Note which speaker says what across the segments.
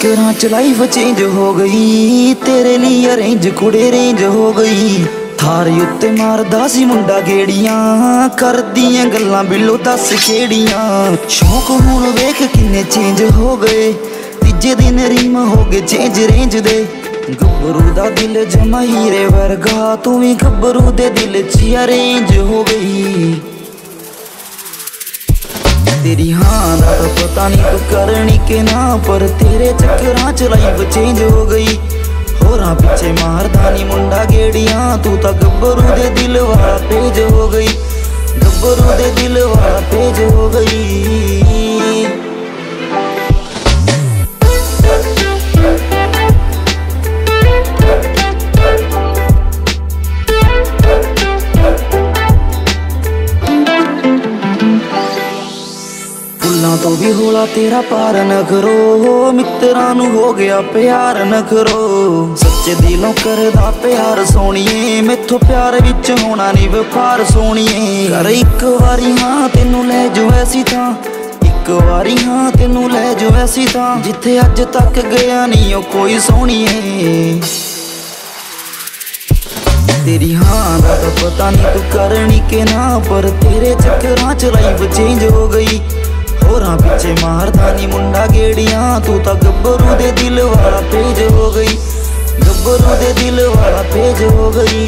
Speaker 1: चक्करां च life change हो गई, तेरे लिए अरेंज कुड़े रेंज हो गई। थार उत्ते मारदा सी मुंडा गेड़ियां, करदियां गल्लां बिलो दस केड़ियां। शौक हुण वेख किन्ने चेंज हो गए, तीजे दिन रिम हो गए चेंज रेंज दे। गब्बरू दा दिल जमा हीरे वर्गा, तू भी गब्बरू दे दिल च अरेंज हो गई। तेरी हाँ दा तो पता नहीं तू करनी के ना, पर तेरे चक्करां च लाइफ चेंज हो गई। होरां पिछे मारदा नी मुंडा गेड़ियां, तू तां गब्बरू दे दिल वाला पेज हो गई। गब्बरू दे दिल वाला पेज हो गई। तो भी होला तेरा पार न करो, मित्रां नू हो गया प्यार न करो। सच्चे दिलों करदा प्यार सोनिए, मैथों प्यार विच होना नी व्यापार सोनिए। कर इक वारी हाँ तेनू लै जो ऐसी तां, इक वारी हाँ तेनू लै जो ऐसी तां, जिथे अज तक गया नी ओ कोई सोनिए। तेरी हाँ दा तो पता नहीं तू करनी के ना, पर तेरे चक्करां च लाइफ चेंज हो गई। होरां पिछे मारदा नी मुंडा गेड़ियां, तू तां गब्बरू दे दिल वाला पेज हो गई। गब्बरू दे दिल वाला पेज हो गई।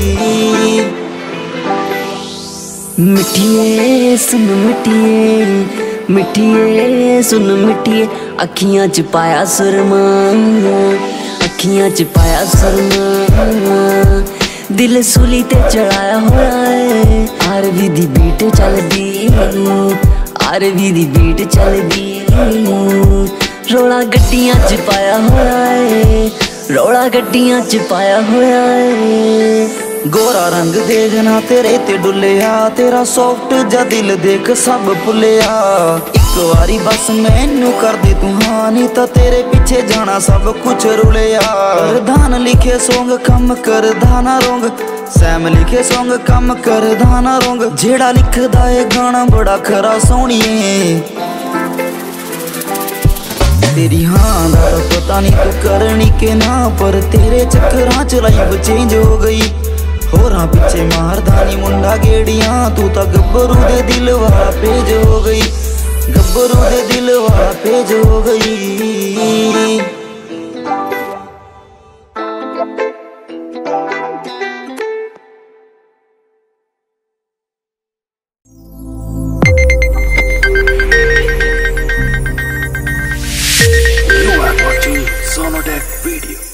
Speaker 2: मिठिए सुन मिठिए, मिठिए सुन मिठिए, अखियां च पाया सुरमा, अखियां च पाया सुरमा। दिल सूली ते चढ़ाया होया है, आरवी दी बीट चलदी, आरवी दी बीट चलदी। रोला गड्डियां च पाया होया है, रोला गड्डियां च पाया होया है।
Speaker 1: गोरा रंग देखना तेरे ते डुलिया, तेरा सॉफ्ट जा दिल देख सब भुलिया। एक वारी बस मैनू कर दे तू हाँ, नी तां तेरे पीछे जाना सब कुछ रुलिया। प्रधान लिखे सॉन्ग कम कर दाना रोंग, सैम लिखे सॉन्ग कम कर दाना रोंग। जेड़ा लिखदा है गाना बड़ा खरा सोनिए। तेरी हाँ दा तो पता नहीं तू करनी के ना, पर तेरे चक्करां च लाइफ चेंज हो गई। होरां पिछे मारदा नी मुंडा गेड़ियां, तू तां गब्बरू दे दिल वाला पेज हो गई। गब्बरू दे दिल वाला पेज हो गई।
Speaker 3: You are watching Sonodec video.